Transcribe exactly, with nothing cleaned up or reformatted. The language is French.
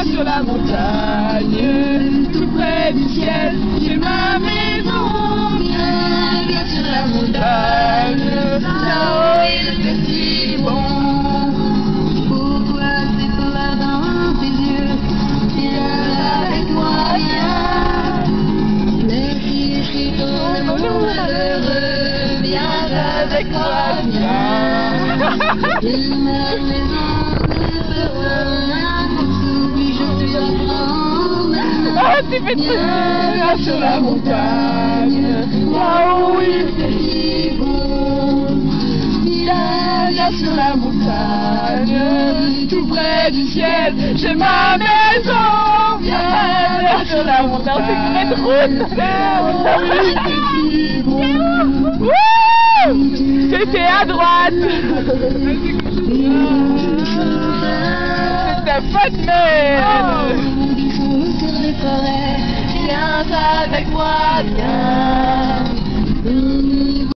sur la montagne, tout près du ciel, j'ai ma maison. Viens, viens sur la montagne, là-haut il fait si bon. Pourquoi c'est toi dans tes yeux? Viens avec moi, viens. Merci, je suis ton amour malheureux. Viens avec moi, viens. Viens ma maison. Ah, tu fais trop bien sur la montagne, là où il fait si beau. Viens, viens sur la montagne, tout près du ciel, j'ai ma maison. Viens, viens sur la montagne, c'est une route. là où il fait si beau. C'était à droite. C'est ta bonne mère. Viens avec moi, viens.